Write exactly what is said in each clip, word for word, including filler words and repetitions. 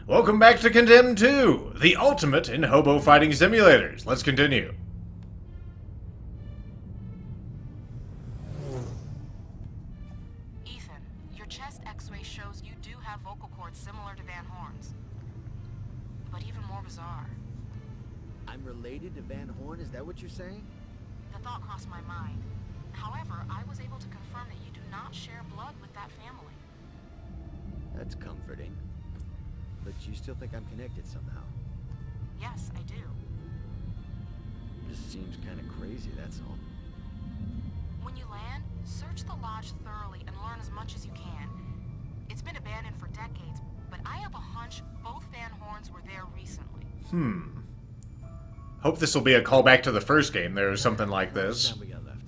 Welcome back to Condemned two, the ultimate in hobo fighting simulators. Let's continue. Ethan, your chest x-ray shows you do have vocal cords similar to Van Horn's. But even more bizarre. I'm related to Van Horn, is that what you're saying? The thought crossed my mind. However, I was able to confirm that you do not share blood with that family. That's comforting. But you still think I'm connected somehow? Yes, I do. Just seems kind of crazy, that's all. When you land, search the lodge thoroughly and learn as much as you can. It's been abandoned for decades, but I have a hunch both Van Horns were there recently. Hmm. Hope this will be a callback to the first game. There was something like this. How much time we got left?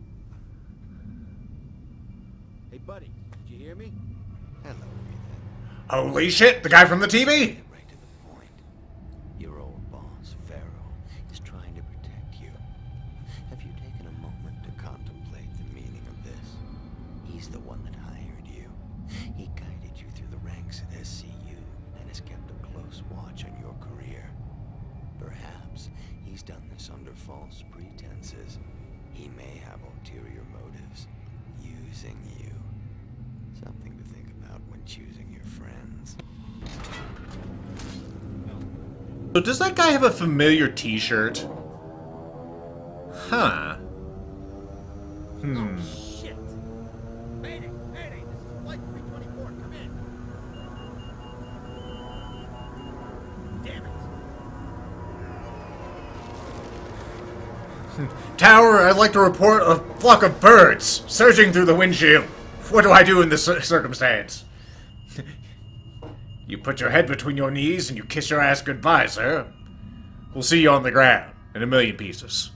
Hey, buddy, did you hear me? Hello, Ethan. Holy shit, the guy from the T V? Get right to the point. Your old boss, Pharaoh, is trying to protect you. Have you taken a moment to contemplate the meaning of this? He's the one that hired you. He guided you through the ranks at S C U and has kept a close watch on your career. Perhaps he's done this under false pretenses. He may have ulterior motives, using you. Something to think about when choosing your friends. So does that guy have a familiar t-shirt? Huh. Hmm. Shit! Mayday! Mayday! This is Flight three twenty-four, come in! Damn it! Tower, I'd like to report a flock of birds surging through the windshield. What do I do in this cir- circumstance? You put your head between your knees and you kiss your ass goodbye, sir. We'll see you on the ground in a million pieces.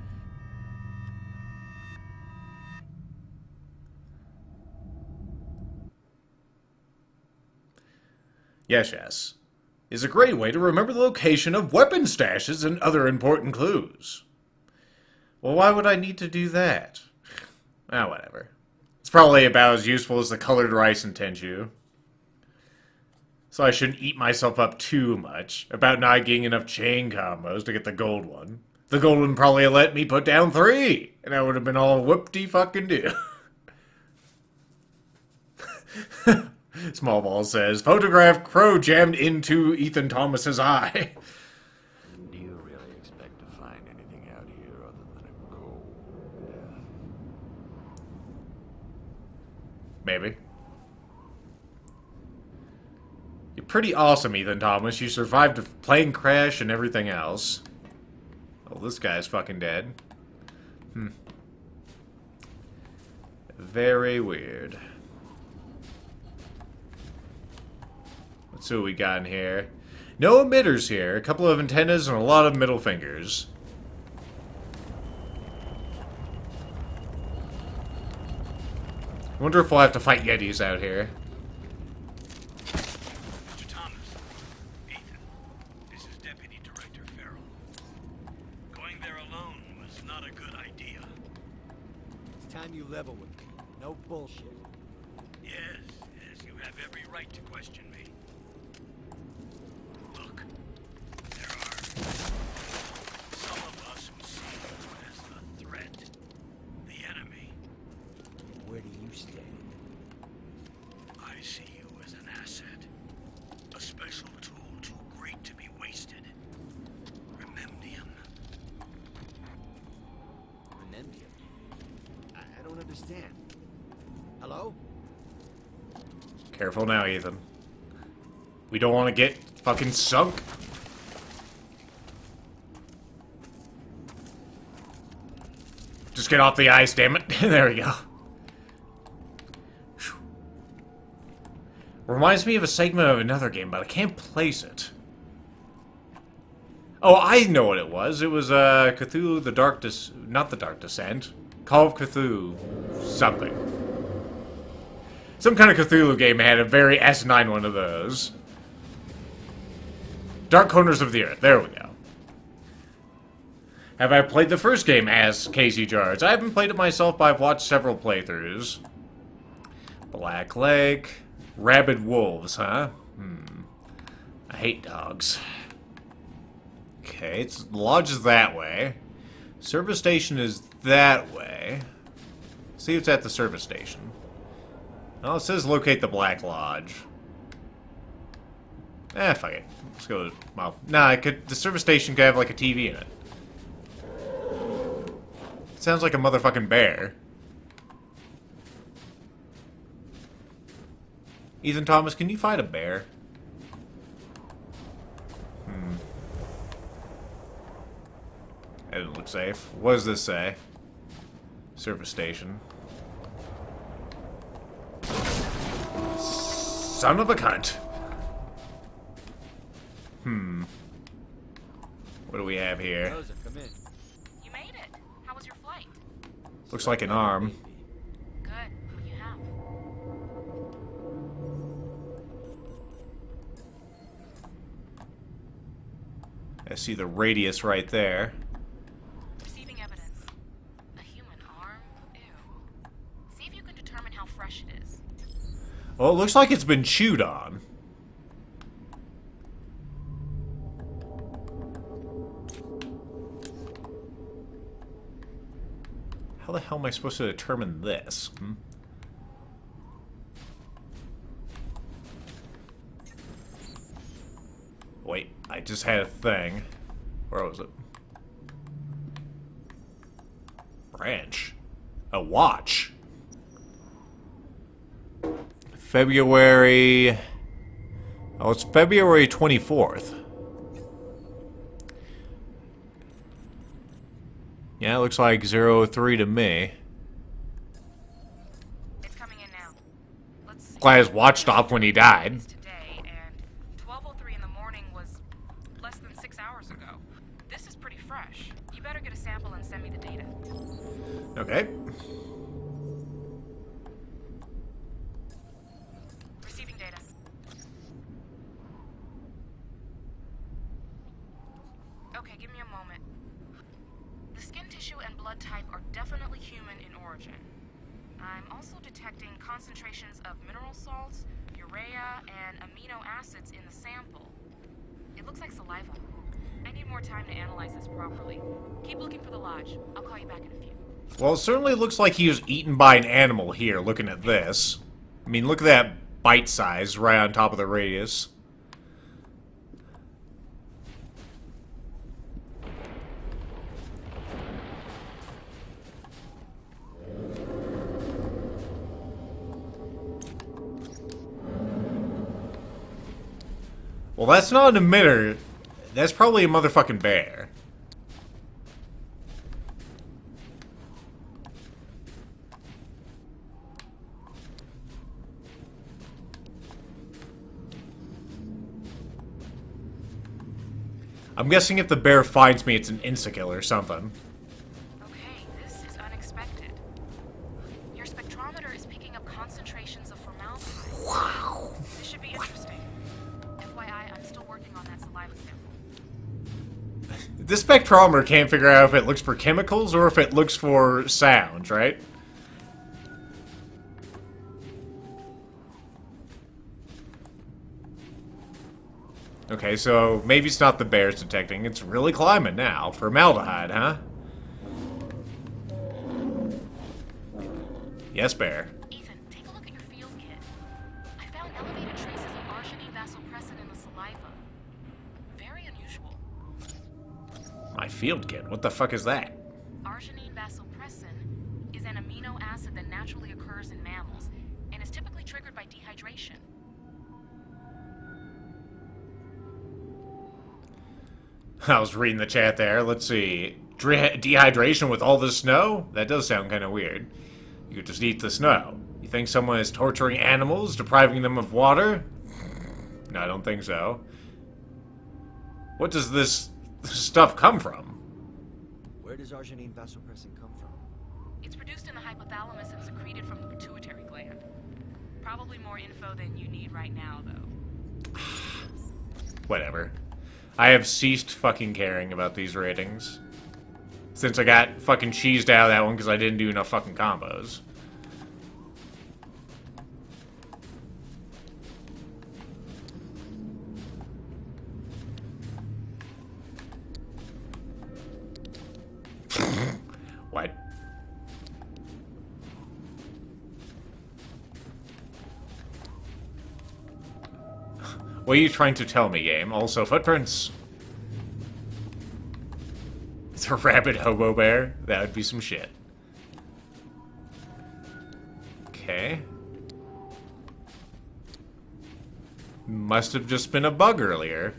Yes, yes. Is a great way to remember the location of weapon stashes and other important clues. Well, why would I need to do that? Ah, whatever. It's probably about as useful as the colored rice in Tenchu. So I shouldn't eat myself up too much about not getting enough chain combos to get the gold one. The gold one probably let me put down three, and I would have been all whoop-de-fucking-do. Small Ball says, photograph crow jammed into Ethan Thomas's eye. Do you really expect to find anything out here other than a cold death? Maybe. You're pretty awesome, Ethan Thomas. You survived a plane crash and everything else. Oh, this guy's fucking dead. Hmm. Very weird. Let's see what we got in here. No emitters here. A couple of antennas and a lot of middle fingers. I wonder if we'll have to fight Yetis out here. Mister Thomas, Ethan, this is Deputy Director Farrell. Going there alone was not a good idea. It's time you level with me. No bullshit. Yes, yes, you have every right to question me. Look, there are some of us who see you as a threat. The enemy. And where do you stand? I see you as an asset. A special tool too great to be wasted. Rememdium. Renendium? I, I don't understand. Hello? Careful now, Ethan. We don't want to get fucking sunk. Just get off the ice, damn it. There we go. Whew. Reminds me of a segment of another game, but I can't place it. Oh, I know what it was. It was, uh, Cthulhu the Dark Des- not the Dark Descent. Call of Cthulhu something. Some kind of Cthulhu game had a very asinine one of those. Dark Corners of the Earth. There we go. Have I played the first game as Casey Jards? I haven't played it myself, but I've watched several playthroughs. Black Lake. Rabid Wolves, huh? Hmm. I hate dogs. Okay, it's the lodge is that way. Service station is that way. See what's at the service station. Oh, it says locate the Black Lodge. Eh, fuck it. Let's go. Well, nah, I could. The service station could have like a T V in it. It sounds like a motherfucking bear. Ethan Thomas, can you find a bear? Hmm. That doesn't look safe. What does this say? Service station. Son of a cunt. Hmm. What do we have here? Rosa, come in. You made it. How was your flight? Looks like an arm. Good. Who do you have? I see the radius right there. Receiving evidence. A human arm? Ew. See if you can determine how fresh it is. Well, it looks like it's been chewed on. How the hell am I supposed to determine this? Hmm? Wait, I just had a thing. Where was it? Branch. A watch. February... Oh, it's February twenty-fourth. Yeah, it looks like zero three to me. It's coming in now. Let's see. Glad his watch stopped when he died. Today, and twelve oh three in the morning was less than six hours ago. This is pretty fresh. You better get a sample and send me the data. Okay. Receiving data. Okay, give me a moment. The skin tissue and blood type are definitely human in origin. I'm also detecting concentrations of mineral salts, urea, and amino acids in the sample. It looks like saliva. I need more time to analyze this properly. Keep looking for the lodge. I'll call you back in a few. Well, it certainly looks like he was eaten by an animal here, looking at this. I mean, look at that bite size right on top of the radius. Well, that's not an emitter. That's probably a motherfucking bear. I'm guessing if the bear finds me, it's an insta-kill or something. Okay, this is unexpected. Your spectrometer is picking up concentrations of formaldehyde. Wow. This should be interesting. F Y I, I'm still working on that saliva sample. This spectrometer can't figure out if it looks for chemicals or if it looks for sounds, right? Okay, so maybe it's not the bears detecting. It's really climbing now. Formaldehyde, huh? Yes, bear. Ethan, take a look at your field kit. I found elevated traces of arginine vasopressin in the saliva. Very unusual. My field kit? What the fuck is that? Arginine vasopressin is an amino acid that naturally occurs in mammals and is typically triggered by dehydration. I was reading the chat there. Let's see. Dre dehydration with all the snow? That does sound kind of weird. You could just eat the snow. You think someone is torturing animals, depriving them of water? No, I don't think so. What does this stuff come from? Where does arginine vasopressin come from? It's produced in the hypothalamus and secreted from the pituitary gland. Probably more info than you need right now, though. Whatever. I have ceased fucking caring about these ratings. Since I got fucking cheesed out of that one because I didn't do enough fucking combos. What are you trying to tell me, game? Also, footprints. It's a rabid hobo bear? That would be some shit. Okay. Must have just been a bug earlier.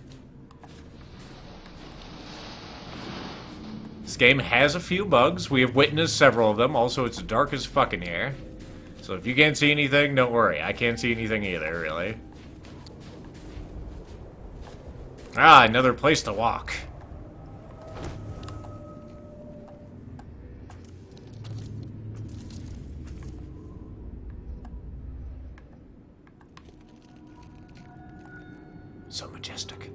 This game has a few bugs. We have witnessed several of them. Also, it's dark as fuck in here. So if you can't see anything, don't worry. I can't see anything either, really. Ah, another place to walk. So majestic.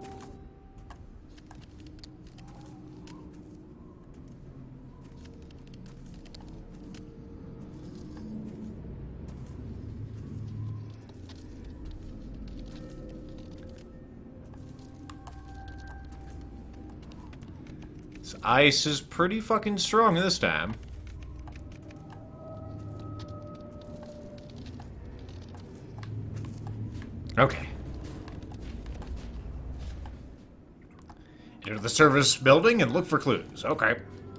This ice is pretty fucking strong this time. Okay. Enter the service building and look for clues. Okay.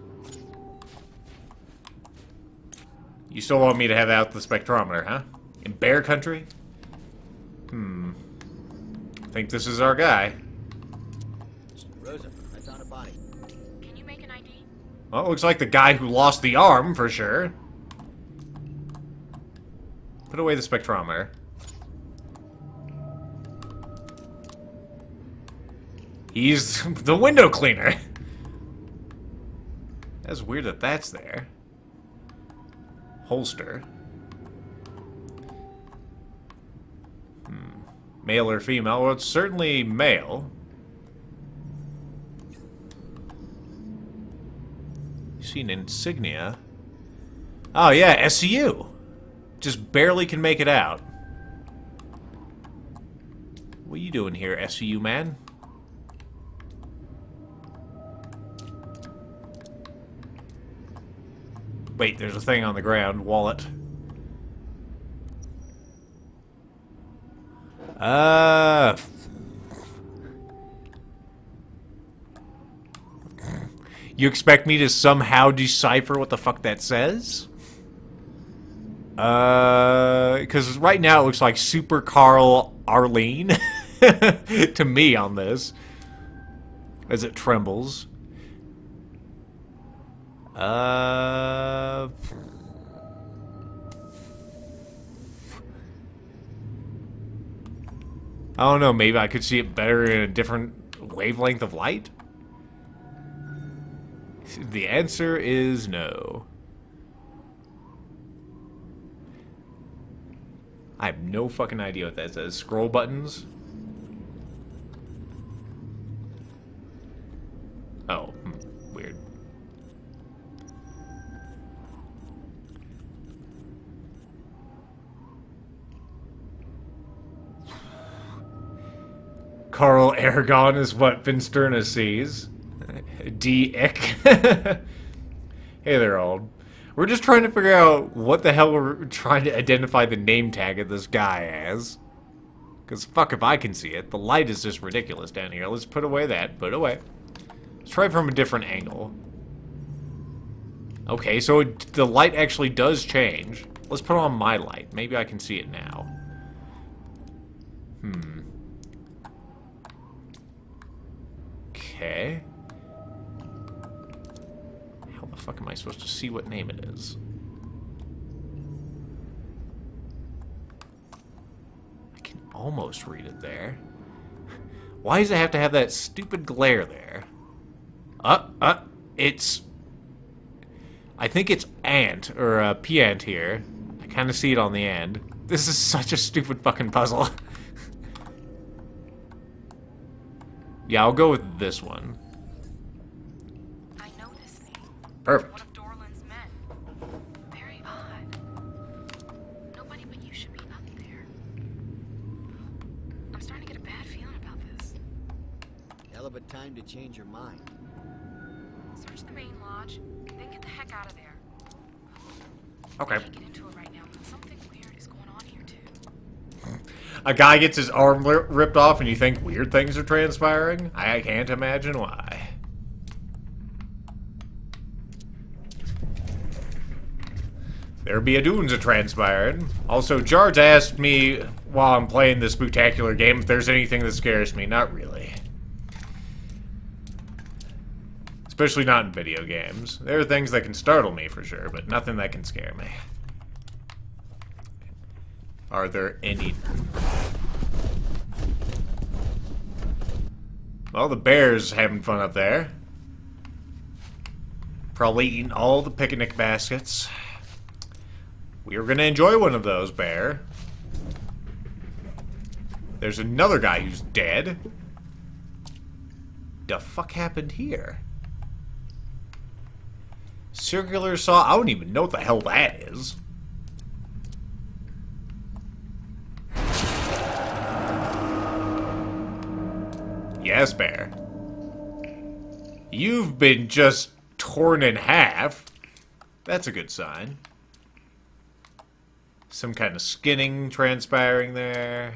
You still want me to have out the spectrometer, huh? In bear country? Hmm. I think this is our guy. Rosa, I found a body. Can you make an I D? Well, it looks like the guy who lost the arm, for sure. Put away the spectrometer. He's the window cleaner. That's weird that that's there. Holster. Hmm. Male or female? Well, it's certainly male. You see an insignia. Oh yeah, S C U. Just barely can make it out. What are you doing here, S C U man? Wait, there's a thing on the ground. Wallet. Uh... You expect me to somehow decipher what the fuck that says? Uh... Because right now it looks like Super Carl Arlene to me on this. As it trembles. Uh... I don't know, maybe I could see it better in a different wavelength of light? The answer is no. I have no fucking idea what that says. Scroll buttons? Oh, hmm, weird. Carl Aragon is what Finsterna sees. D-ick. Hey there, old. We're just trying to figure out what the hell we're trying to identify the name tag of this guy as. Because fuck if I can see it. The light is just ridiculous down here. Let's put away that. Put it away. Let's try from a different angle. Okay, so it, the light actually does change. Let's put on my light. Maybe I can see it now. Hmm. Okay. How the fuck am I supposed to see what name it is? I can almost read it there. Why does it have to have that stupid glare there? Uh, uh, it's... I think it's ant, or uh, P-ant here. I kind of see it on the end. This is such a stupid fucking puzzle. Yeah, I'll go with this one. I know this name. Perfect. One of Dorland's men. Very odd. Nobody but you should be up there. I'm starting to get a bad feeling about this. Hell of a time to change your mind. Search the main lodge, then get the heck out of there. Okay. I can't get into it right now, but something weird is going on here too. A guy gets his arm li ripped off and you think weird things are transpiring? I can't imagine why. There be a dunes a transpiring. Also, George asked me while I'm playing this spectacular game if there's anything that scares me. Not really. Especially not in video games. There are things that can startle me for sure, but nothing that can scare me. Are there any... Well, the bear's having fun up there. Probably eating all the picnic baskets. We are going to enjoy one of those, bear. There's another guy who's dead. The fuck happened here? Circular saw? I don't even know what the hell that is. Yes, bear. You've been just torn in half. That's a good sign. Some kind of skinning transpiring there.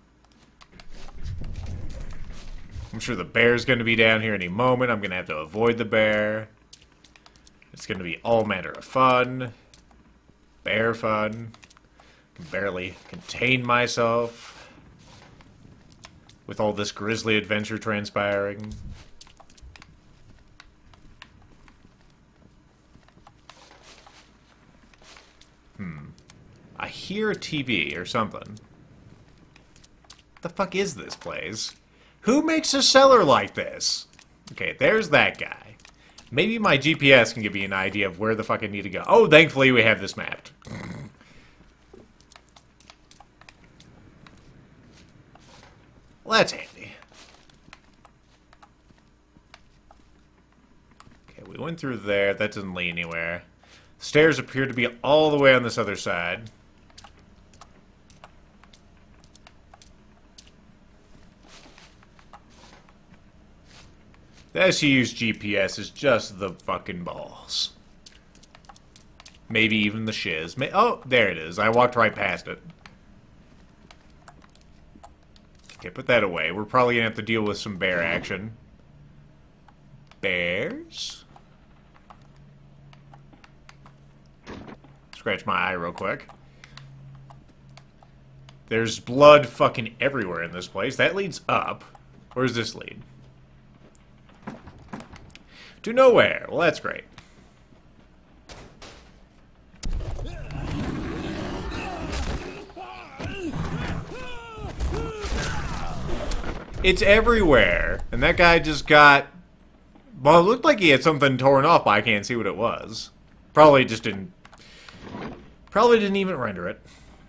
I'm sure the bear's going to be down here any moment. I'm going to have to avoid the bear. It's going to be all manner of fun. Bear fun. Can barely contain myself with all this grisly adventure transpiring. Hmm. I hear a T V or something. What the fuck is this place? Who makes a cellar like this? Okay, there's that guy. Maybe my G P S can give me an idea of where the fuck I need to go. Oh, thankfully we have this mapped. Well, that's handy. Okay, we went through there. That doesn't lead anywhere. Stairs appear to be all the way on this other side. The S U U's G P S is just the fucking balls. Maybe even the shiz. May oh, there it is. I walked right past it. Okay, put that away. We're probably gonna have to deal with some bear action. Bears? Scratch my eye real quick. There's blood fucking everywhere in this place. That leads up. Where does this lead? To nowhere. Well, that's great. It's everywhere. And that guy just got... Well, it looked like he had something torn off, but I can't see what it was. Probably just didn't... Probably didn't even render it.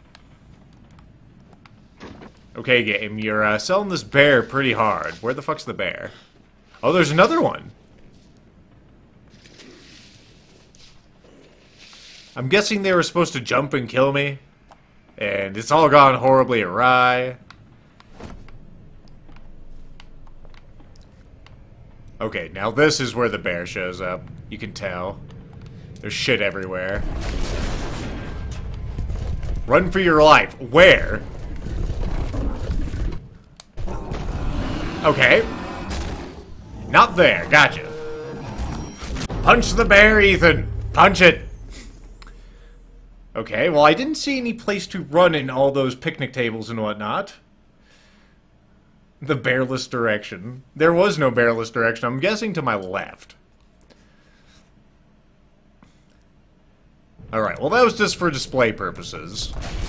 Okay, game. You're uh, selling this bear pretty hard. Where the fuck's the bear? Oh, there's another one. I'm guessing they were supposed to jump and kill me. And it's all gone horribly awry. Okay, now this is where the bear shows up. You can tell. There's shit everywhere. Run for your life. Where? Okay. Not there. Gotcha. Punch the bear, Ethan. Punch it. Okay, well, I didn't see any place to run in all those picnic tables and whatnot. The bearless direction. There was no bearless direction. I'm guessing to my left. Alright, well, that was just for display purposes.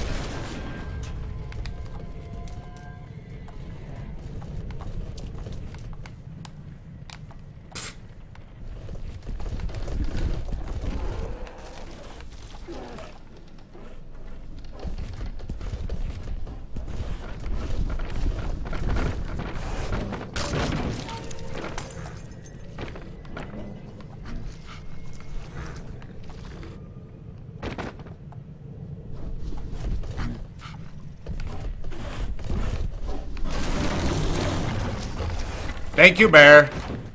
Thank you, bear.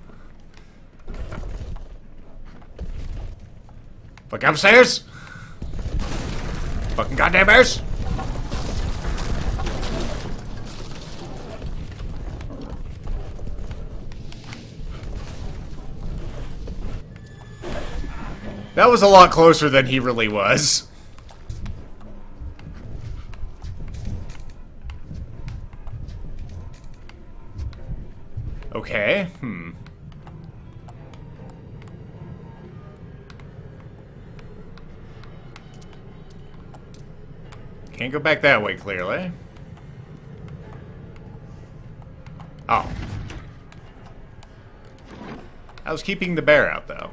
Fuck upstairs. Fucking goddamn bears. That was a lot closer than he really was. Okay, hmm. Can't go back that way, clearly. Oh. I was keeping the bear out, though.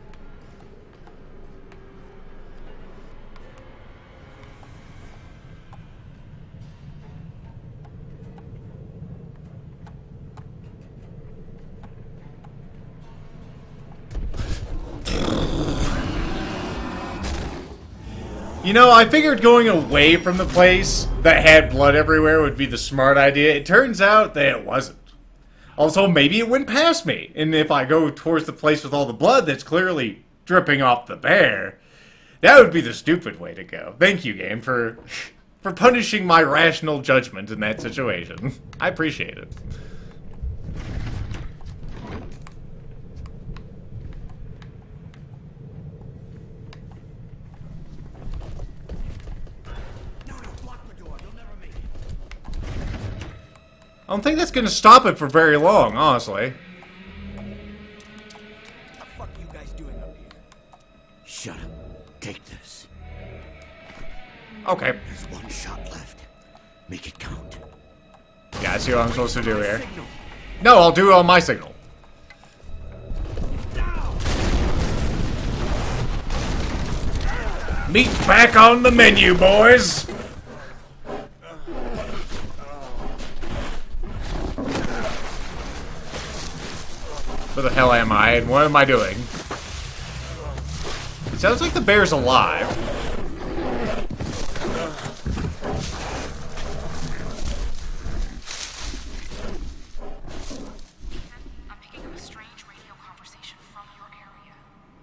You know, I figured going away from the place that had blood everywhere would be the smart idea. It turns out that it wasn't. Also, maybe it went past me. And if I go towards the place with all the blood that's clearly dripping off the bear, that would be the stupid way to go. Thank you, game, for, for punishing my rational judgment in that situation. I appreciate it. I don't think that's gonna stop it for very long, honestly. What the fuck are you guys doing up here? Shut up. Take this. Okay. There's one shot left. Make it count. Yeah, I see what I'm supposed to do here. No, I'll do it on my signal. Meat's back on the menu, boys! Where the hell am I, and what am I doing? It sounds like the bear's alive. I'm picking up a strange radio conversation from your area.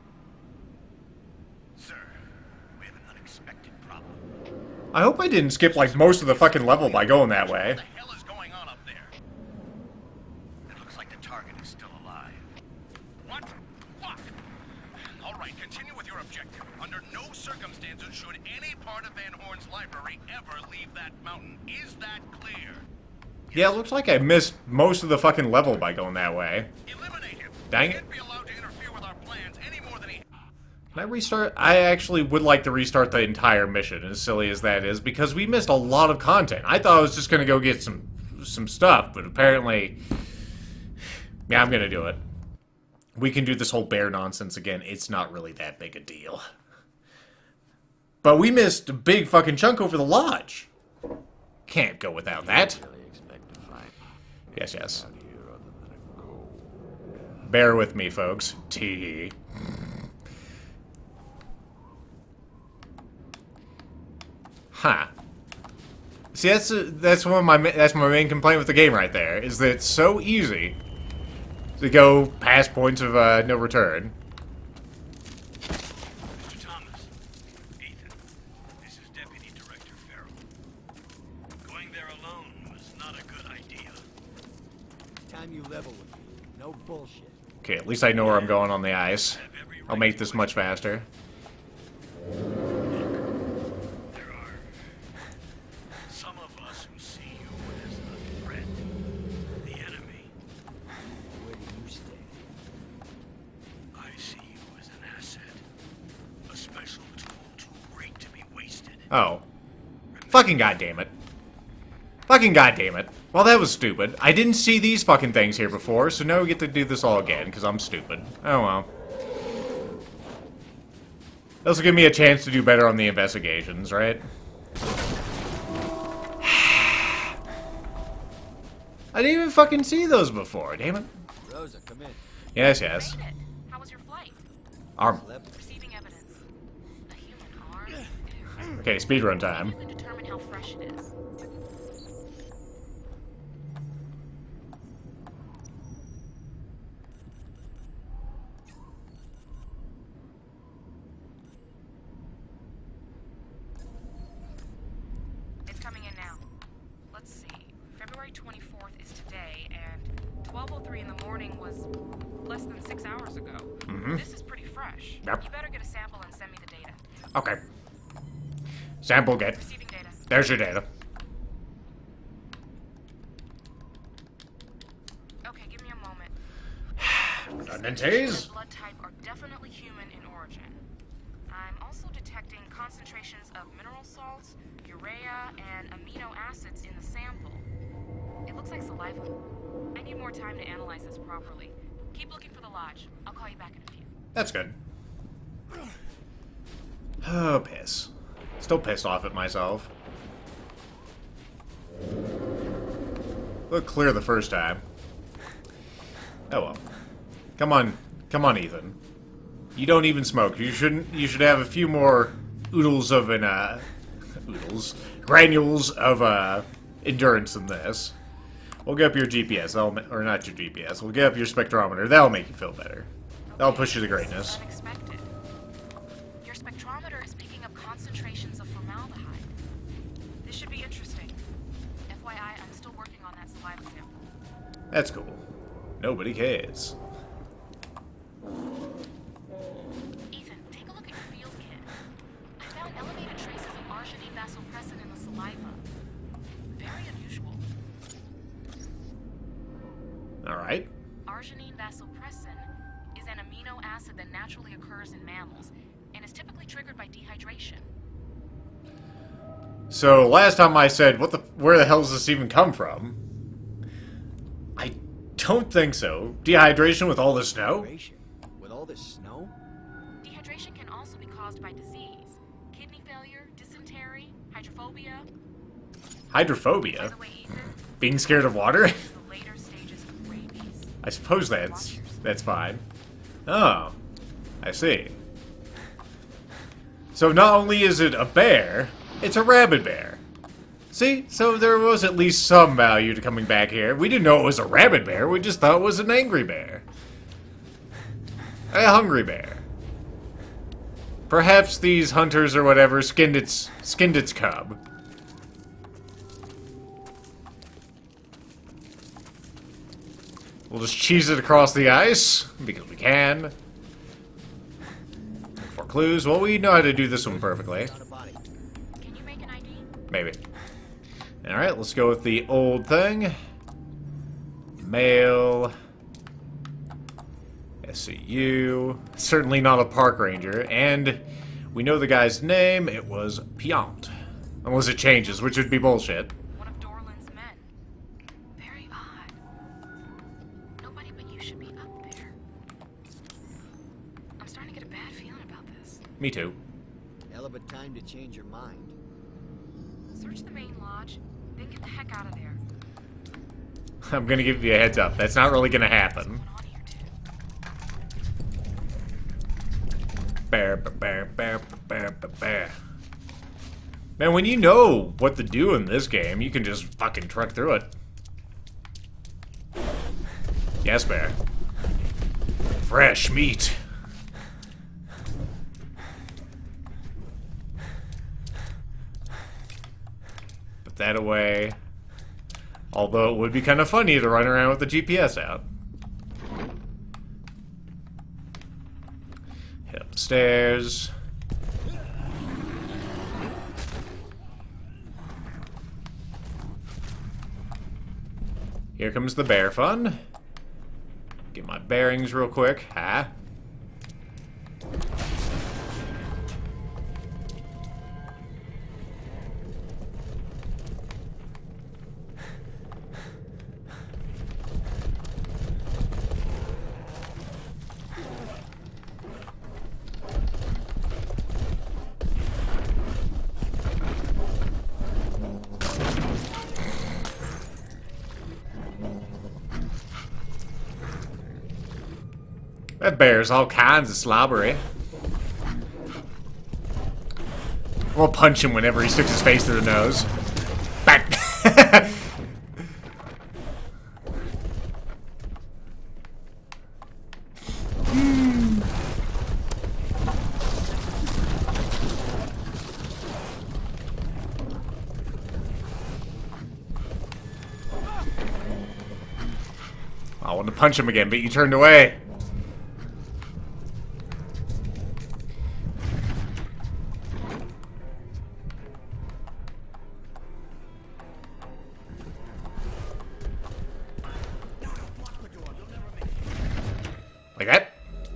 Sir, we have an unexpected problem. I hope I didn't skip, like, most of the fucking level by going that way. What the hell is going on up there? It looks like the target is still alive. What? Fuck! All right, continue with your objective. Under no circumstances should any part of Van Horn's library ever leave that mountain. Is that clear? Yeah, it looks like I missed most of the fucking level by going that way. Eliminate him. Dang He it. can't be allowed to interfere with our plans any more than he... Can I restart? I actually would like to restart the entire mission, as silly as that is, because we missed a lot of content. I thought I was just gonna go get some some stuff, but apparently... Yeah, I'm gonna do it. We can do this whole bear nonsense again. It's not really that big a deal. But we missed a big fucking chunk over the lodge. Can't go without that. Really expect to find Yes, yes. out here other than a goal. Bear with me, folks. Tee. Huh. See, that's uh, that's one of my ma- that's my main complaint with the game right there, is that it's so easy to go past points of uh, no return. Mister Thomas. Ethan. This is Deputy Director Farrell. Going there alone was not a good idea. Time you level with me. No bullshit. Okay, at least I know where I'm going on the ice. Have every I'll right make to this it. much faster. There are some of us who see you as the threat, the enemy. Where do you stand? I see you as an asset, a special tool too great to be wasted. Oh. Fucking goddamn it. Fucking goddamn it. Well, that was stupid. I didn't see these fucking things here before, so now we get to do this all again, because I'm stupid. Oh well. This will give me a chance to do better on the investigations, right? I didn't even fucking see those before, damn it. Rosa, come in. Yes, yes. Made it. How was your flight? Arm. Level. Receiving evidence. A human arm? Ew. Okay, speedrun time. Can determine how fresh it is. It's coming in now. Let's see. February twenty-fourth is today, and twelve oh three in the morning was less than six hours ago. Mm-hmm. This is pretty fresh. Yep. You better get a sample and send me the data. Okay. Sample get. Receiving data. There's your data. Okay, give me a moment. Redundancies? Blood type are definitely human in origin. I'm also detecting concentrations of mineral salts, urea, and amino acids in the sample. It looks like saliva. I need more time to analyze this properly. Keep looking for the lodge. I'll call you back in a few. That's good. Oh, piss. Still pissed off at myself. Looked clear the first time. Oh well. Come on. Come on, Ethan. You don't even smoke. You shouldn't. You should have a few more oodles of an, uh... oodles. Granules of, uh... endurance than this. We'll get up your G P S. That'll ma- or not your G P S. We'll get up your spectrometer. That'll make you feel better. That'll push you to greatness. Unexpected. Your spectrometer is picking up concentrations of formaldehyde. This should be interesting. F Y I, I'm still working on that saliva sample. That's cool. Nobody cares. Ethan, take a look at your field kit. I found elevated traces of arginine vasopressin in the saliva. Very unusual. Alright. Arginine vasopressin is an amino acid that naturally occurs in mammals and is typically triggered by dehydration. So, last time I said, what the, where the hell does this even come from? I don't think so. Dehydration with all the snow? Dehydration? With all this snow? Dehydration can also be caused by disease. Kidney failure, dysentery, hydrophobia. By Hydrophobia? the way, Ethan, Being scared of water? this is the later stages of rabies. I suppose that's, that's fine. Oh. I see. So not only is it a bear, it's a rabid bear. See? So there was at least some value to coming back here. We didn't know it was a rabid bear, we just thought it was an angry bear. A hungry bear. Perhaps these hunters or whatever skinned its skinned its cub. We'll just cheese it across the ice, because we can. For clues, well, we know how to do this one perfectly. Found a body. Can you make an I D? Maybe. Alright, let's go with the old thing. Male. S C U. Certainly not a park ranger. And we know the guy's name. It was Piant. Unless it changes, which would be bullshit. One of Dorland's men. Very odd. Nobody but you should be up there. I'm starting to get a bad feeling about this. Me too. Hell of a time to change your mind. Search the main lodge, then get the heck out of there. I'm gonna give you a heads up. That's not really gonna happen. What's going on here, too? Bear, bear, bear, bear, bear, bear. Man, when you know what to do in this game, you can just fucking truck through it. Yes, bear. Fresh meat. Put that away. Although it would be kind of funny to run around with the G P S out. Head up the stairs. Here comes the bear fun. Get my bearings real quick. Huh? That bear's all kinds of slobbery. We'll punch him whenever he sticks his face through the nose. Back. I wanted to punch him again, but you turned away. Like that?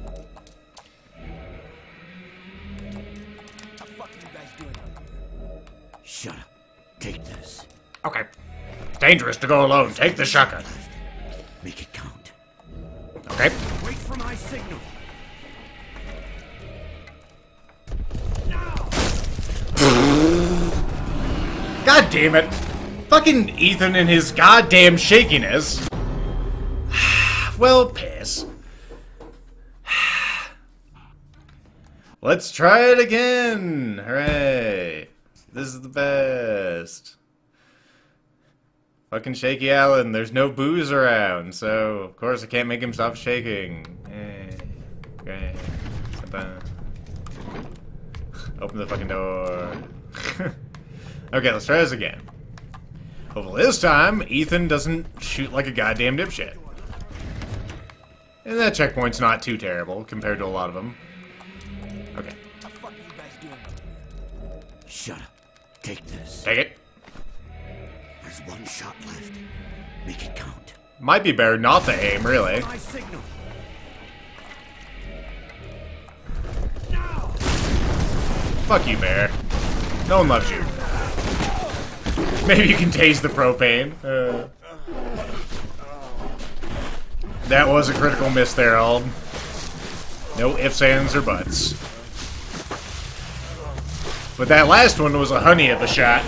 What the fuck are you guys doing up here? Shut up. Take this. Okay. Dangerous to go alone. Take the shotgun. Make it count. Okay. Wait for my signal. God damn it. Fucking Ethan and his goddamn shakiness. Well, piss. Let's try it again. Hooray. This is the best. Fucking Shaky Allen. There's no booze around, so of course I can't make him stop shaking. Eh, okay. Open the fucking door. Okay, let's try this again. Hopefully this time, Ethan doesn't shoot like a goddamn dipshit. And that checkpoint's not too terrible compared to a lot of them. Okay. What the fuck are you guys doing up here? Shut up. Take this. Take it. There's one shot left. Make it count. Might be better not to aim, really. My signal. Fuck you, Bear. No one loves you. Maybe you can tase the propane. Uh, that was a critical miss there, Ald. No ifs, ands, or buts. But that last one was a honey of a shot.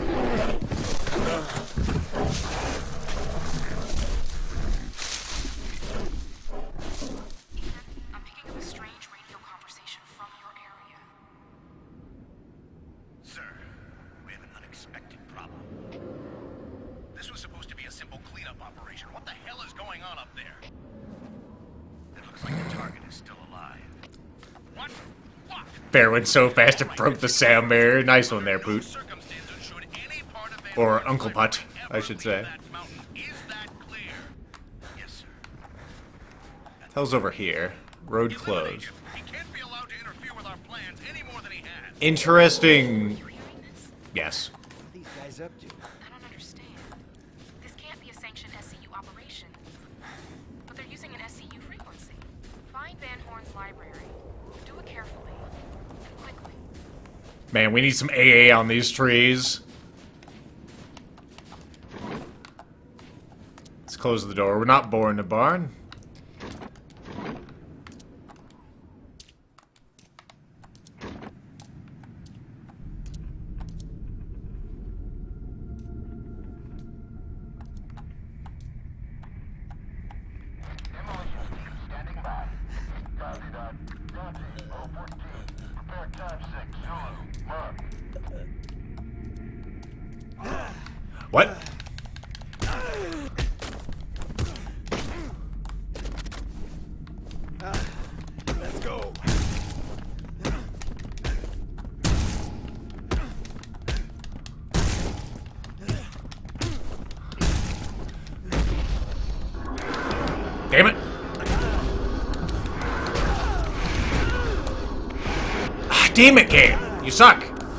I'm picking up a strange radio conversation from your area. Sir, we have an unexpected problem. This was supposed to be a simple cleanup operation. What the hell is going on up there? It looks like the target is still alive. What? Fuck! Bear went so fast it broke the sound barrier. Nice one there, Poot. Or Uncle Putt, I should say. Hell's over here. Road closed. Interesting. Yes. What are these guys up to? I don't understand. This can't be a sanctioned S C U operation. But they're using an S C U frequency. Find Van Horn's library. Do it carefully. And quickly. Man, we need some A A on these trees. Let's close the door. We're not boring the barn. What? Let's go. Damn it. Ah, damn it, game. You suck.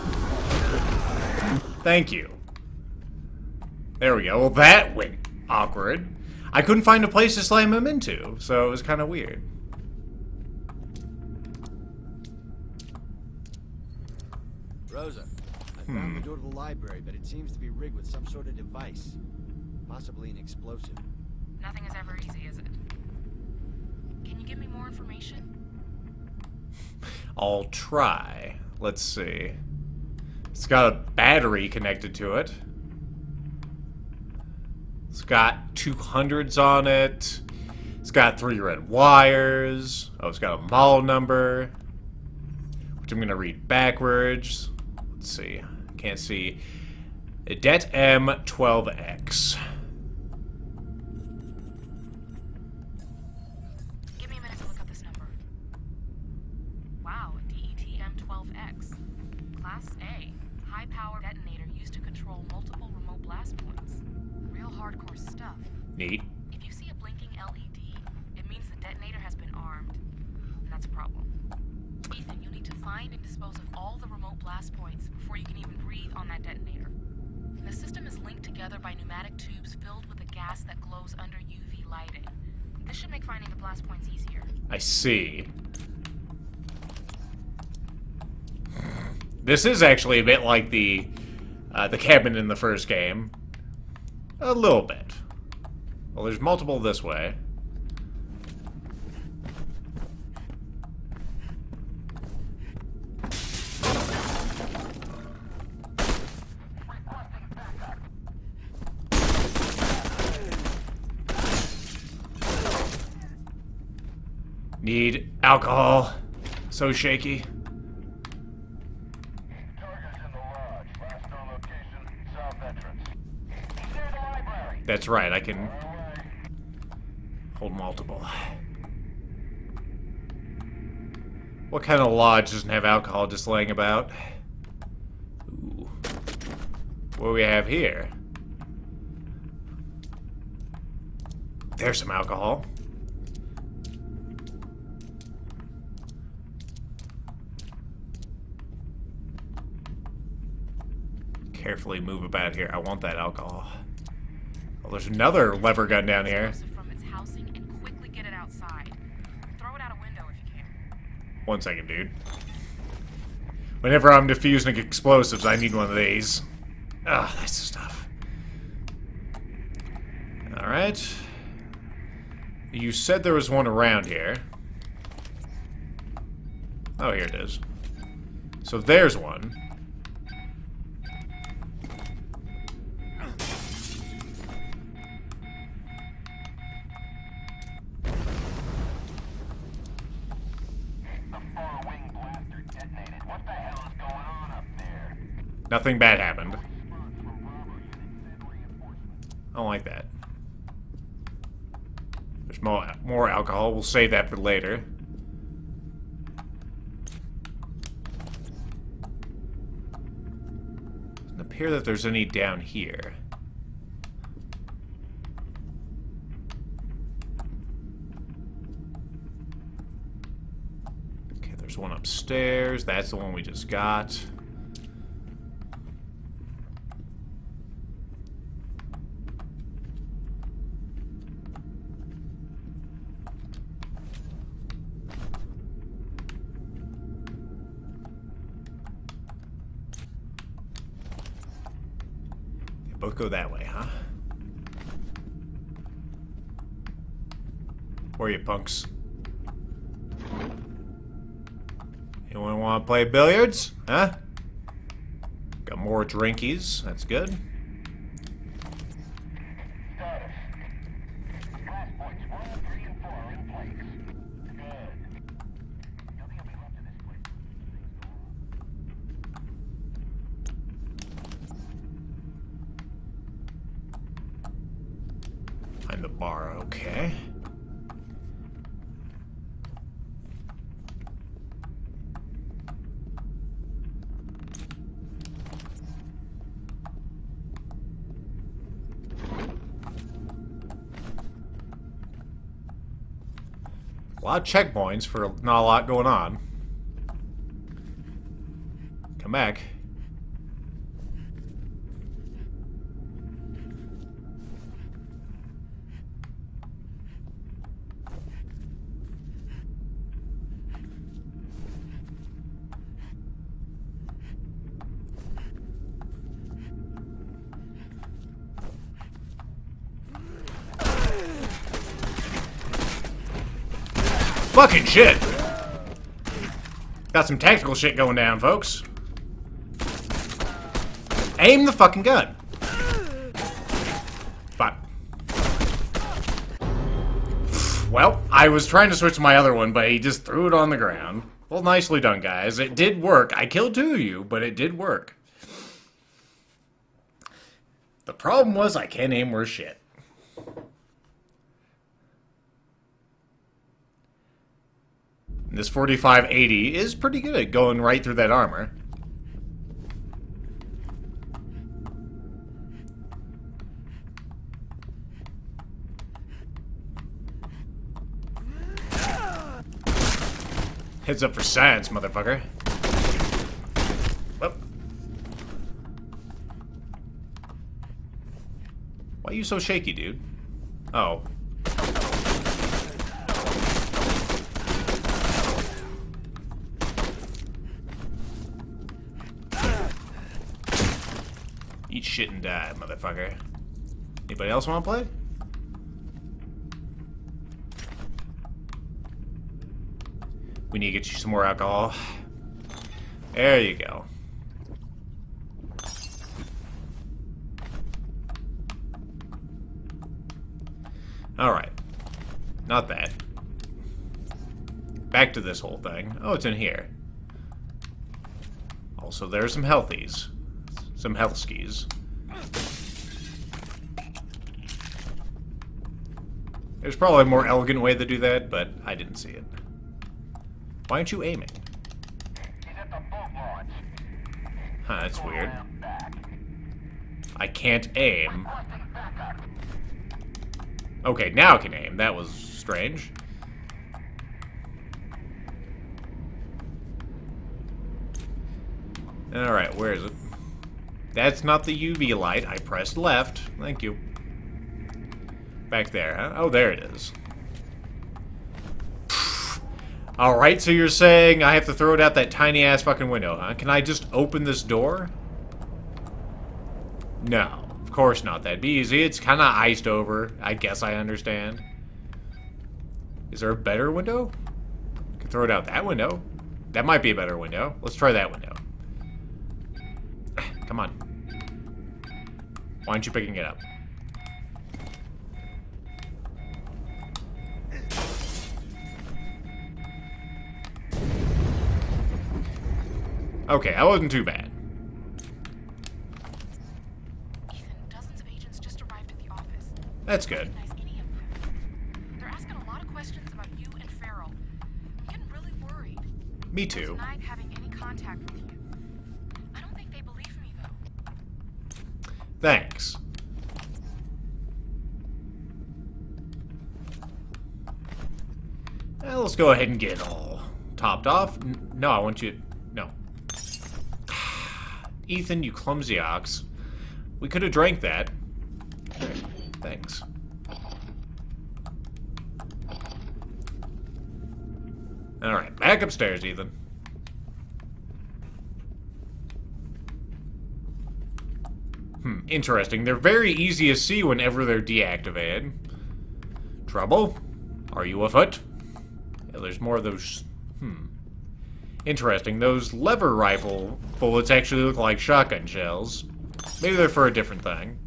Thank you. There we go. Well, that went awkward. I couldn't find a place to slam him into, so it was kind of weird. Rosa, I found the door to the library, but it seems to be rigged with some sort of device. Possibly an explosive. Nothing is ever easy, is it? Can you give me more information? I'll try. Let's see. It's got a battery connected to it. It's got two hundreds on it. It's got three red wires. Oh, it's got a model number, which I'm going to read backwards. Let's see. Can't see. D E T M twelve X. Give me a minute to look up this number. Wow, D E T M twelve X. Class A. High-power detonator used to control multiple remote blast points. Real hardcore stuff. Neat. If you see a blinking L find and dispose of all the remote blast points before you can even breathe on that detonator. The system is linked together by pneumatic tubes filled with a gas that glows under U V lighting. This should make finding the blast points easier. I see. This is actually a bit like the uh, the cabin in the first game. A little bit. Well, there's multiple this way. Need alcohol. So shaky. Target's in the lodge. Last known location, south entrance. He's near the library. That's right, I can hold multiple. What kind of lodge doesn't have alcohol just laying about? Ooh. What do we have here? There's some alcohol. Carefully move about here. I want that alcohol. Oh, there's another lever gun down here. From its housing and quickly get it outside. Throw it out a window if you can. One second, dude. Whenever I'm defusing explosives, I need one of these. Ah, oh, that's the stuff. Alright. You said there was one around here. Oh, here it is. So there's one. Nothing bad happened. I don't like that. There's more, more alcohol. We'll save that for later. Doesn't appear that there's any down here. Okay, there's one upstairs. That's the one we just got. Both go that way, huh? Where are you, punks? Anyone want to play billiards? Huh? Got more drinkies. That's good. Status. Blast points one, three, and four are in place. Good. Nothing will be left of this place. Find the bar, okay. A lot of checkpoints for not a lot going on. Come back. Fucking shit! Got some tactical shit going down, folks. Aim the fucking gun. Fuck. Well, I was trying to switch to my other one, but he just threw it on the ground. Well, nicely done, guys. It did work. I killed two of you, but it did work. The problem was I can't aim worth shit. This forty-five eighty is pretty good at going right through that armor. Heads up for science, motherfucker. Why are you so shaky, dude? Oh. Eat shit and die, motherfucker. Anybody else want to play? We need to get you some more alcohol. There you go. Alright. Not bad. Back to this whole thing. Oh, it's in here. Also, there are some healthies. Some health skis. There's probably a more elegant way to do that, but I didn't see it. Why aren't you aiming? Huh, that's weird. I can't aim. Okay, now I can aim. That was strange. Alright, where is it? That's not the U V light. I pressed left. Thank you. Back there, huh? Oh, there it is. Alright, so you're saying I have to throw it out that tiny-ass fucking window, huh? Can I just open this door? No, of course not. That'd be easy. It's kind of iced over. I guess I understand. Is there a better window? I can throw it out that window. That might be a better window. Let's try that window. Come on. Why aren't you picking it up? Okay, that wasn't too bad. Ethan, dozens of agents just arrived at the office. That's good. I don't recognize any of them. They're asking a lot of questions about you and Farrell. I'm getting really worried. Me too. Denied having any contact with you. I don't think they believe me, though. Thanks. Well, let's go ahead and get it all topped off. N no, I want you... No. Ethan, you clumsy ox. We could have drank that. There. Thanks. Alright, back upstairs, Ethan. Hmm, interesting. They're very easy to see whenever they're deactivated. Trouble? Are you afoot? Yeah, there's more of those... Hmm. Interesting. Those lever rifle bullets actually look like shotgun shells. Maybe they're for a different thing.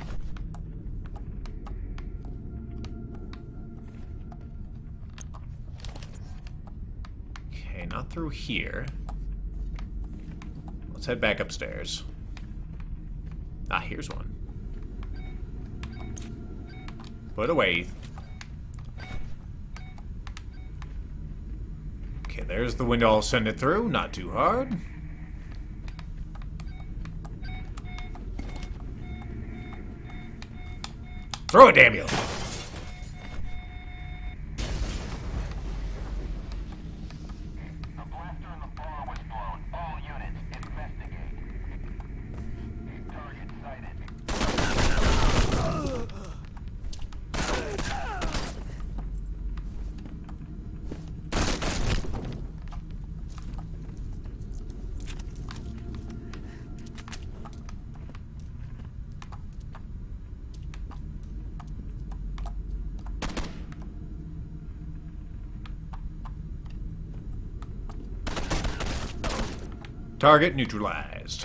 Okay, not through here. Let's head back upstairs. Ah, here's one. Put away. Okay, there's the window. I'll send it through. Not too hard. Throw it, damn you! Target neutralized.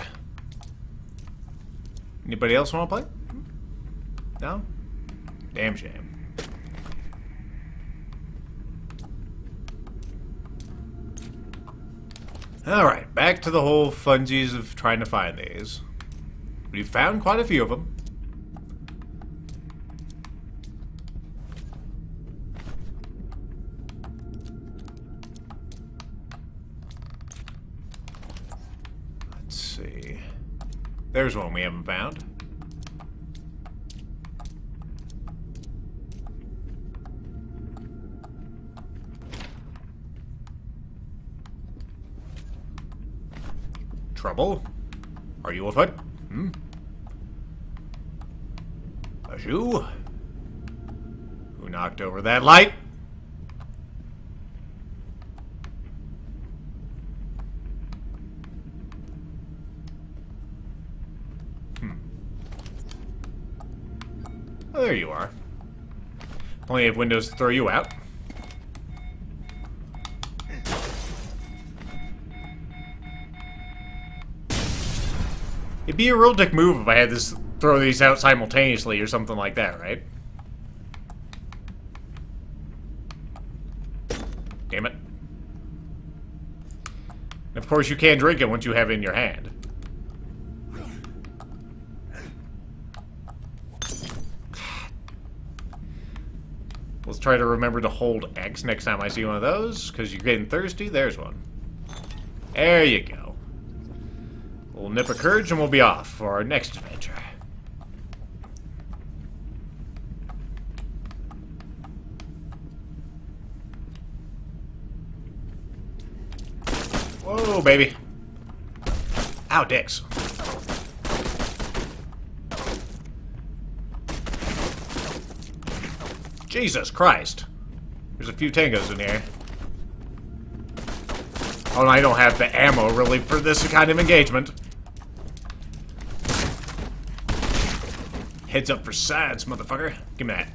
Anybody else want to play? No? Damn shame. Alright, back to the whole funsies of trying to find these. We've found quite a few of them. There's one we haven't found. Trouble? Are you afoot? Hmm? A you? Who knocked over that light? Hmm. Oh, there you are. Plenty of windows to throw you out. It'd be a real dick move if I had this throw these out simultaneously or something like that, right? Damn it. And of course you can't drink it once you have it in your hand. Let's try to remember to hold X next time I see one of those, because you're getting thirsty. There's one. There you go. A little nip of courage and we'll be off for our next adventure. Whoa, baby. Ow, dicks. Jesus Christ. There's a few tangos in here. Oh, and I don't have the ammo, really, for this kind of engagement. Heads up for science, motherfucker. Give me that.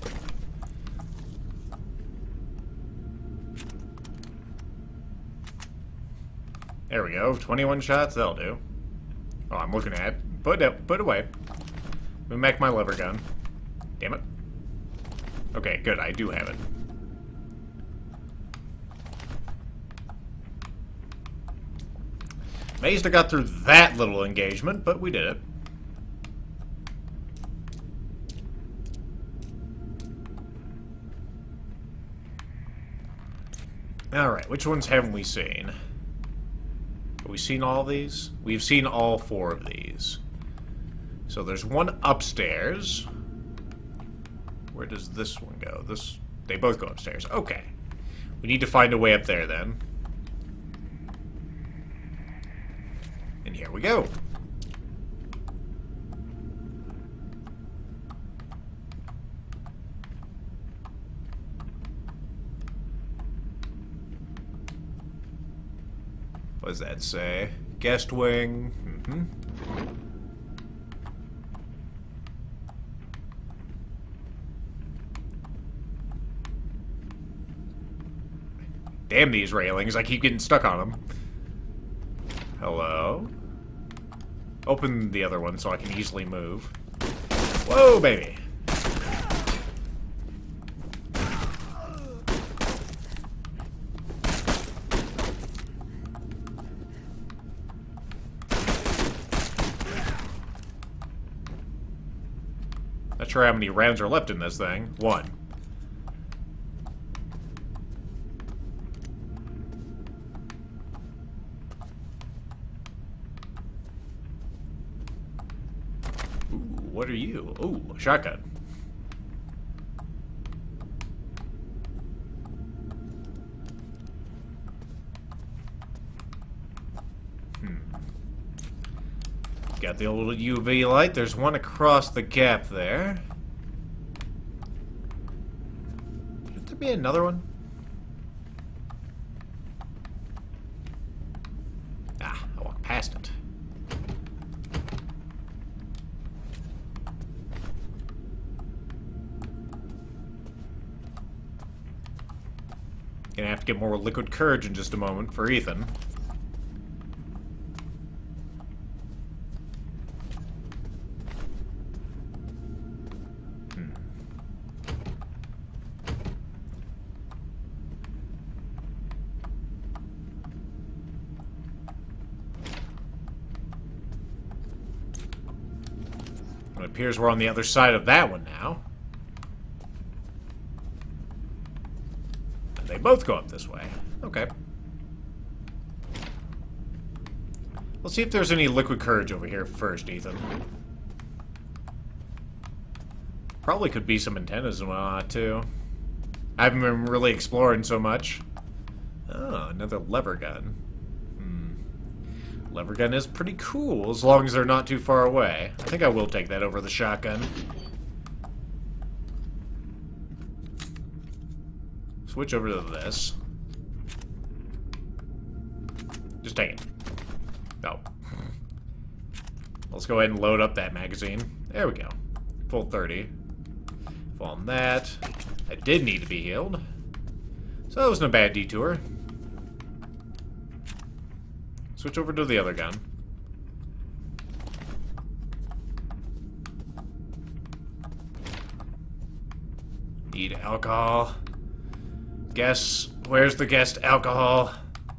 There we go. twenty-one shots, that'll do. Oh, I'm looking at it. Put it, put it away. Let me make my lever gun. Damn it. Okay, good. I do have it. Amazed I got through that little engagement, but we did it. Alright, which ones haven't we seen? Have we seen all these? We've seen all four of these. So there's one upstairs. Where does this one go? This, they both go upstairs. Okay. We need to find a way up there then. And here we go. What does that say? Guest wing. Mm-hmm. Damn these railings, I keep getting stuck on them. Hello? Open the other one so I can easily move. Whoa, baby! Not sure how many rounds are left in this thing. One. What are you? Ooh, a shotgun. Hmm. Got the old U V light. There's one across the gap there. Should there be another one? Ah, I walked past it. Gonna have to get more liquid courage in just a moment for Ethan. Hmm. It appears we're on the other side of that one now. They both go up this way. Okay. Let's see if there's any liquid courage over here first, Ethan. Probably could be some antennas and whatnot, too. I haven't been really exploring so much. Oh, another lever gun. Hmm. Lever gun is pretty cool, as long as they're not too far away. I think I will take that over the shotgun. Switch over to this. Just take it. No. Let's go ahead and load up that magazine. There we go. Full thirty. Full on that. I did need to be healed. So that wasn't a bad detour. Switch over to the other gun. Need alcohol. Guess, where's the guest alcohol?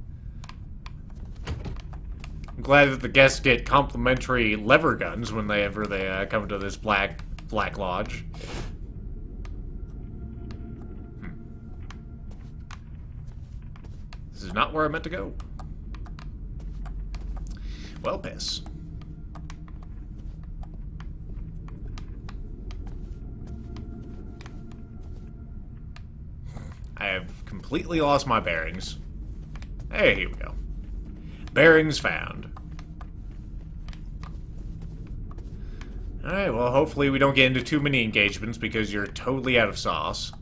I'm glad that the guests get complimentary lever guns whenever they uh, come to this black black lodge. Hmm. This is not where I meant to go. Well, piss. I have completely lost my bearings. Hey, here we go. Bearings found. Alright, well, hopefully we don't get into too many engagements because you're totally out of sauce.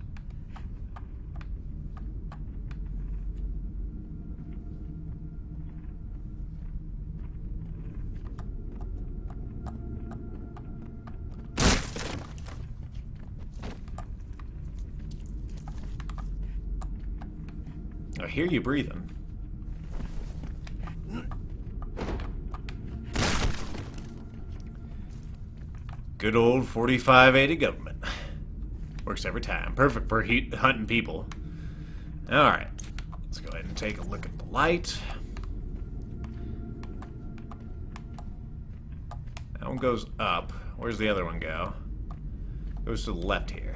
I hear you breathing. Good old forty-five eighty government. Works every time. Perfect for heat hunting people. Alright. Let's go ahead and take a look at the light. That one goes up. Where's the other one go? Goes to the left here.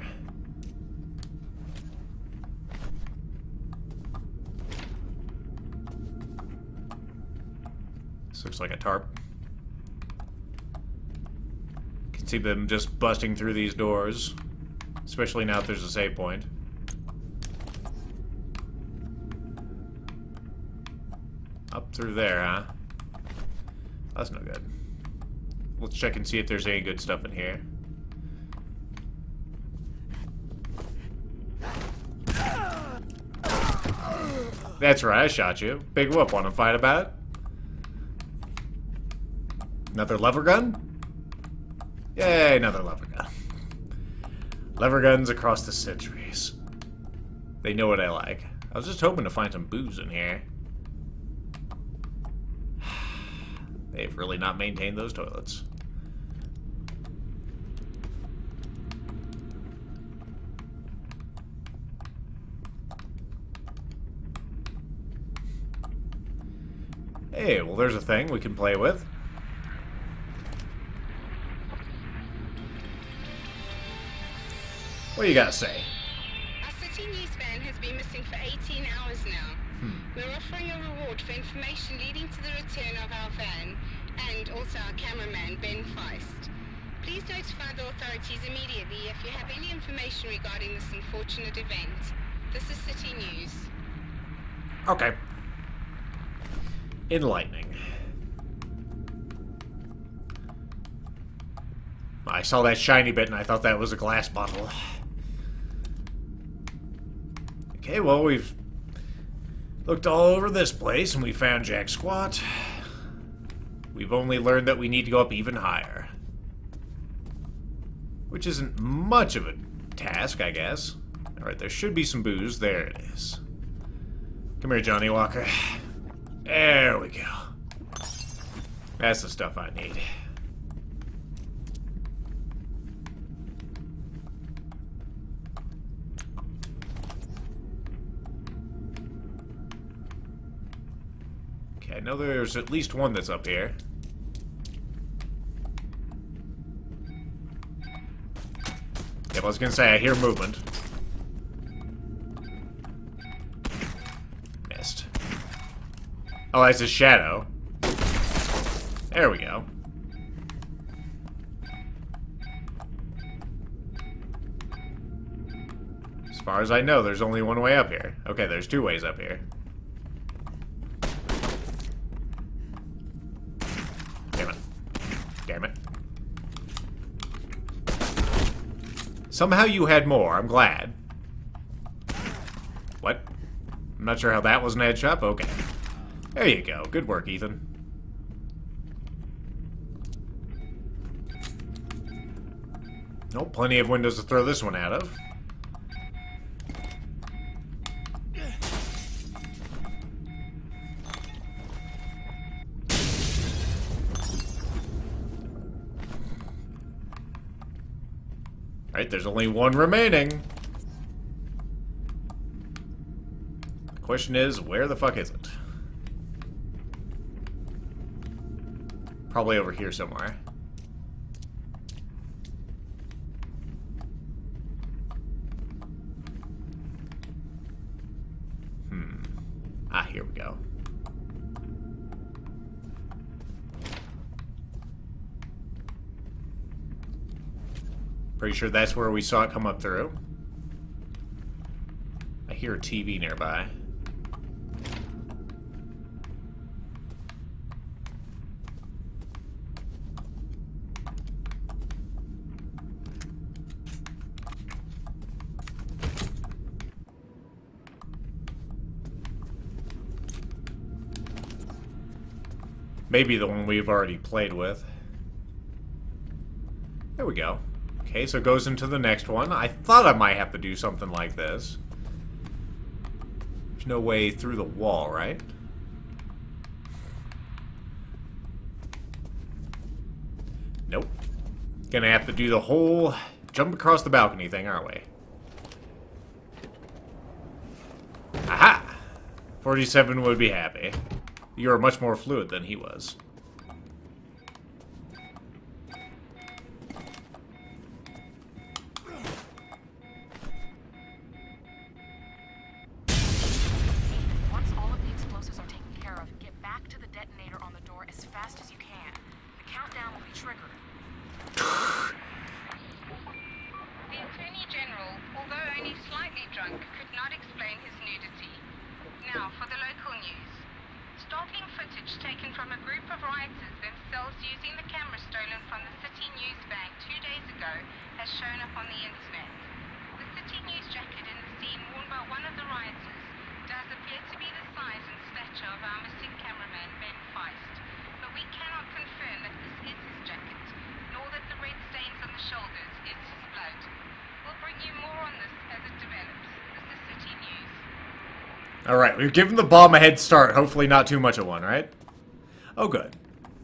This looks like a tarp. Can see them just busting through these doors, especially now that there's a save point. Up through there, huh? That's no good. Let's check and see if there's any good stuff in here. That's right, I shot you. Big whoop, wanna fight about it? Another lever gun? Yay, another lever gun. Lever guns across the centuries. They know what I like. I was just hoping to find some booze in here. They've really not maintained those toilets. Hey, well there's a thing we can play with. What do you got to say? Our City News van has been missing for eighteen hours now. Hmm. We're offering a reward for information leading to the return of our van and also our cameraman, Ben Feist. Please notify the authorities immediately if you have any information regarding this unfortunate event. This is City News. Okay. Enlightening. I saw that shiny bit and I thought that was a glass bottle. Okay, well, we've looked all over this place and we found Jack Squat. We've only learned that we need to go up even higher. Which isn't much of a task, I guess. Alright, there should be some booze. There it is. Come here, Johnny Walker. There we go. That's the stuff I need. Okay, I know there's at least one that's up here. Yeah, I was gonna say, I hear movement. Missed. Oh, that's his shadow. There we go. As far as I know, there's only one way up here. Okay, there's two ways up here. Damn it. Damn it. Somehow you had more, I'm glad. What? I'm not sure how that was an headshot, but okay. There you go. Good work, Ethan. Nope, plenty of windows to throw this one out of. Right, there's only one remaining. The question is, where the fuck is it? Probably over here somewhere. Hmm. Ah, here we go. Pretty sure that's where we saw it come up through. I hear a T V nearby. Maybe the one we've already played with. There we go. Okay, so it goes into the next one. I thought I might have to do something like this. There's no way through the wall, right? Nope. Gonna have to do the whole jump across the balcony thing, aren't we? Aha! forty-seven would be happy. You are much more fluid than he was. Once all of the explosives are taken care of, get back to the detonator on the door as fast as you can. The countdown will be triggered. The Attorney General, although only slightly drunk, could not explain his nudity. Now, for the local news. Startling footage taken from a group of rioters themselves using the camera stolen from the City News van two days ago has shown up on the internet. The City News jacket in the scene worn by one of the rioters does appear to be the size and stature of our missing cameraman Ben Feist, but we cannot confirm that this is his jacket, nor that the red stains on the shoulders is his blood. We'll bring you more on this as it develops. This is City News. Alright, we've given the bomb a head start. Hopefully not too much of one, right? Oh, good.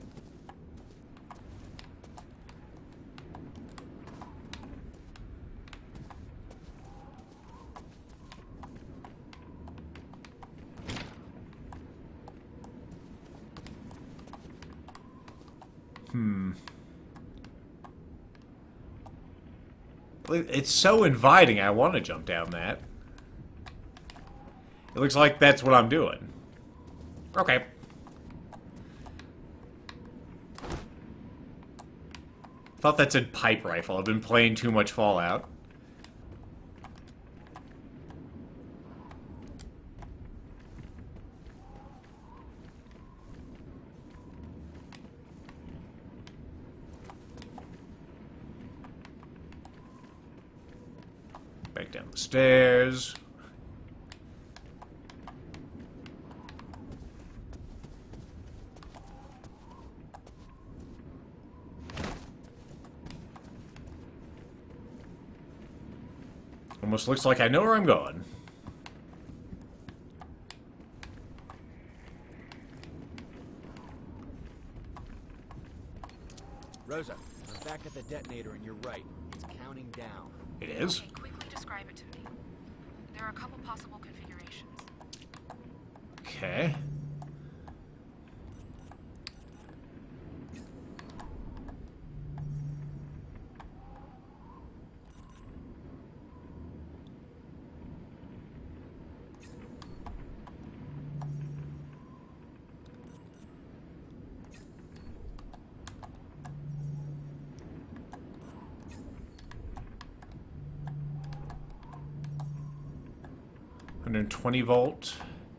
Hmm. It's so inviting, I want to jump down that. It looks like that's what I'm doing. Okay. Thought that said pipe rifle. I've been playing too much Fallout. Back down the stairs. Almost looks like I know where I'm going. Rosa, I'm back at the detonator and you're right. It's counting down. It is? Okay, quickly describe it to me. There are a couple possible configurations. Okay. one hundred twenty volt.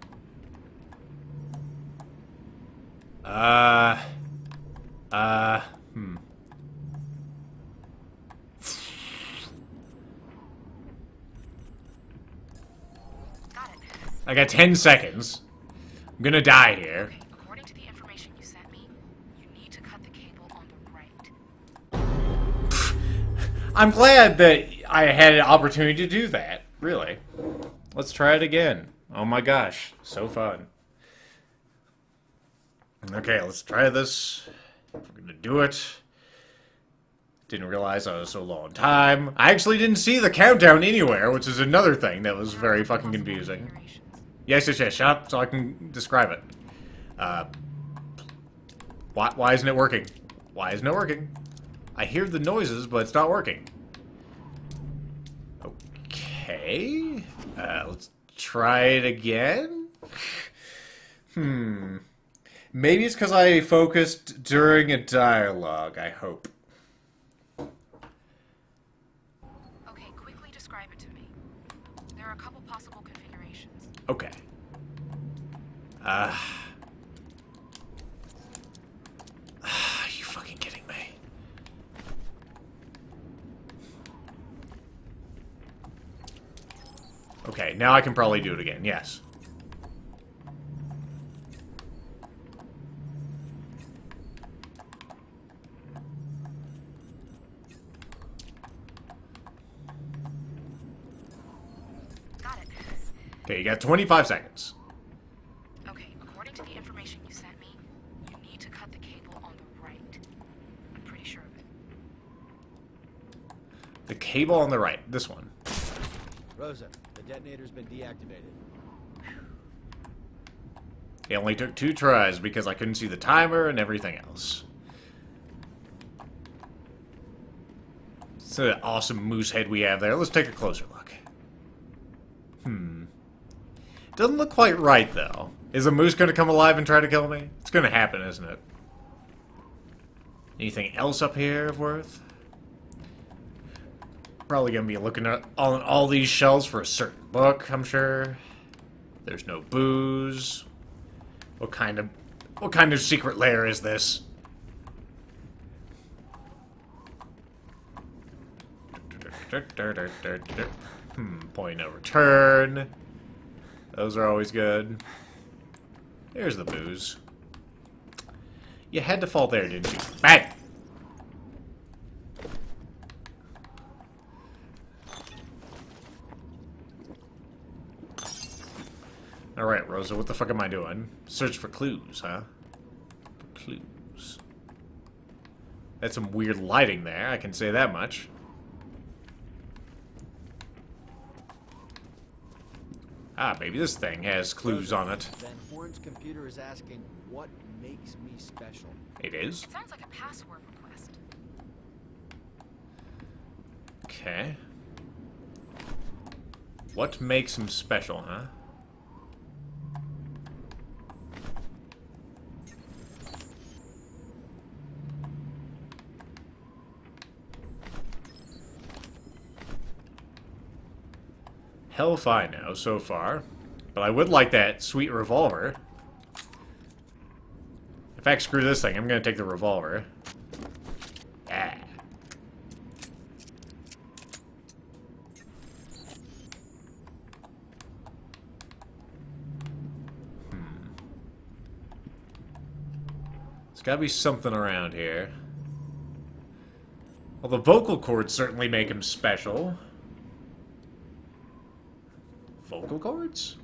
Uh. Uh. Hmm. Got it. I got ten seconds. I'm gonna die here. Okay, according to the information you sent me, you need to cut the cable on the right. I'm glad that I had an opportunity to do that. Really. Let's try it again. Oh my gosh. So fun. Okay, let's try this. We're gonna do it. Didn't realize I was so low on time. I actually didn't see the countdown anywhere, which is another thing that was very fucking confusing. Yes, yes, yes. Shut up so I can describe it. Uh, why, why isn't it working? Why isn't it working? I hear the noises, but it's not working. Okay. Uh, let's try it again. Hmm. Maybe it's because I focused during a dialogue, I hope. Okay, quickly describe it to me. There are a couple possible configurations. Okay. Uh... Are you fucking kidding me? Okay, now I can probably do it again, yes. Got it. Okay, you got twenty-five seconds. Okay, according to the information you sent me, you need to cut the cable on the right. I'm pretty sure of it. The cable on the right, this one. Rosa, the detonator's been deactivated. It only took two tries because I couldn't see the timer and everything else. It's an awesome moose head we have there. Let's take a closer look. Hmm. Doesn't look quite right, though. Is a moose going to come alive and try to kill me? It's going to happen, isn't it? Anything else up here of worth? Probably going to be looking at all, all these shelves for a certain book, I'm sure. There's no booze. What kind of... What kind of secret lair is this? Hmm, point of return. Those are always good. Here's the booze. You had to fall there, didn't you? Bang! Alright, Rosa, what the fuck am I doing? Search for clues, huh? For clues. That's some weird lighting there, I can say that much. Ah, maybe this thing has clues on it. Van Horn's computer is asking, what makes me special? It is? It sounds like a password request. Okay. What makes him special, huh? Hell if I know so far. But I would like that sweet revolver. In fact, screw this thing. I'm gonna take the revolver. Ah. Hmm. There's gotta be something around here. Well, the vocal cords certainly make him special. Vocal cords?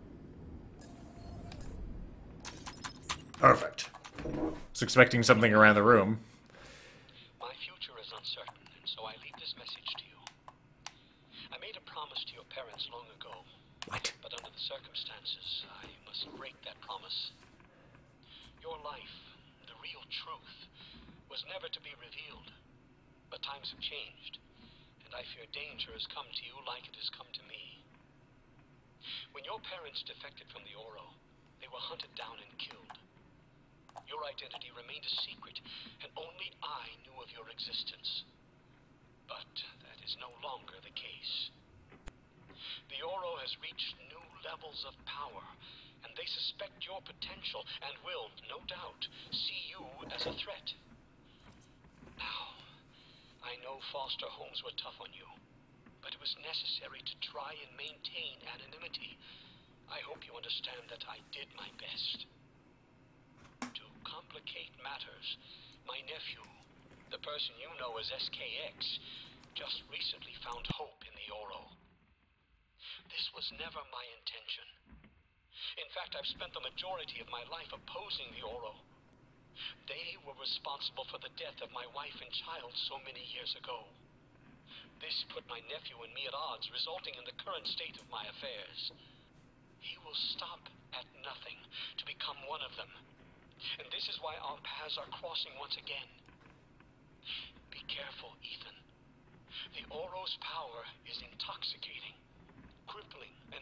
Perfect. Was expecting something around the room. My future is uncertain, and so I leave this message to you. I made a promise to your parents long ago. What? But under the circumstances, I must break that promise. Your life, the real truth, was never to be revealed. But times have changed, and I fear danger has come to you like it has come to me. When your parents defected from the Oro, they were hunted down and killed. Your identity remained a secret, and only I knew of your existence. But that is no longer the case. The Oro has reached new levels of power, and they suspect your potential and will, no doubt, see you as a threat. Now, I know foster homes were tough on you, but it was necessary to try and maintain anonymity. I hope you understand that I did my best. To complicate matters, my nephew, the person you know as S K X, just recently found hope in the Oro. This was never my intention. In fact, I've spent the majority of my life opposing the Oro. They were responsible for the death of my wife and child so many years ago. This put my nephew and me at odds, resulting in the current state of my affairs. He will stop at nothing to become one of them. And this is why our paths are crossing once again. Be careful, Ethan. The Oro's power is intoxicating, crippling, and...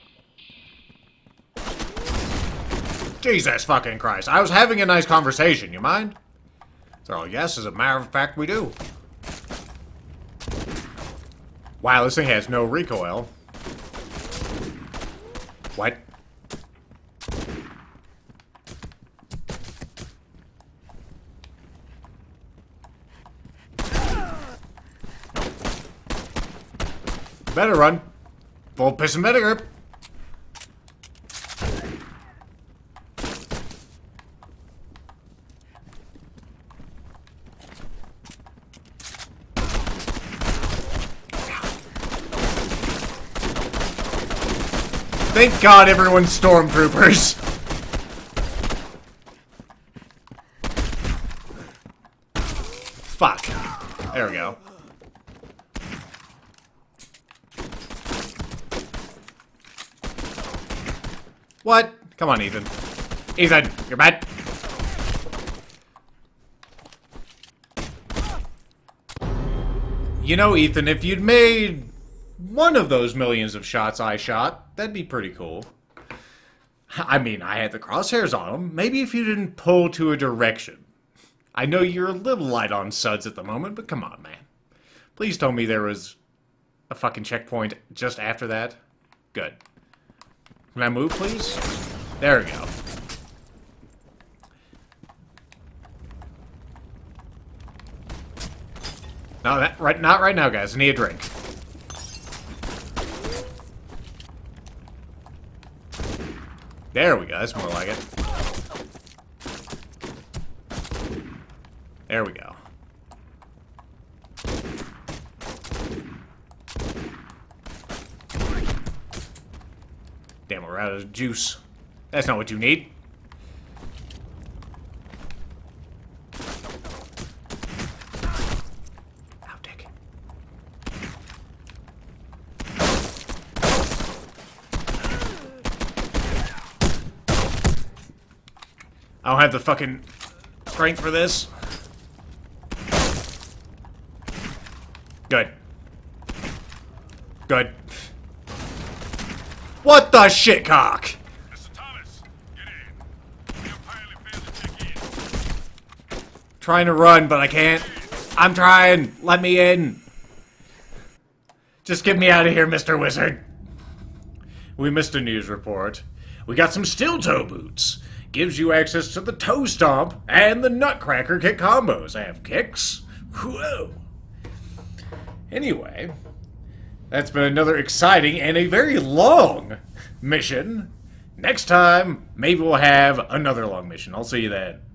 Jesus fucking Christ. I was having a nice conversation, you mind? So, yes, as a matter of fact, we do. Wow, this thing has no recoil. What? Better run. Full piss and vinegar. Thank God everyone's stormtroopers. Fuck. There we go. What? Come on, Ethan. Ethan, you're bad. You know, Ethan, if you'd made one of those millions of shots I shot, that'd be pretty cool. I mean, I had the crosshairs on them. Maybe if you didn't pull to a direction. I know you're a little light on suds at the moment, but come on, man. Please tell me there was a fucking checkpoint just after that. Good. Can I move, please? There we go. No, that right, not right now, guys. I need a drink. There we go. That's more like it. There we go. Damn, we're out of juice. That's not what you need. Ow, dick. I don't have the fucking strength for this. Good. Good. What the shitcock? Mister Thomas, get in. Your pilot failed to check in. Trying to run, but I can't. I'm trying. Let me in. Just get me out of here, Mister Wizard. We missed a news report. We got some steel toe boots. Gives you access to the toe stomp and the nutcracker kick combos. I have kicks. Whoa. Anyway, that's been another exciting and a very long mission. Next time, maybe we'll have another long mission. I'll see you then.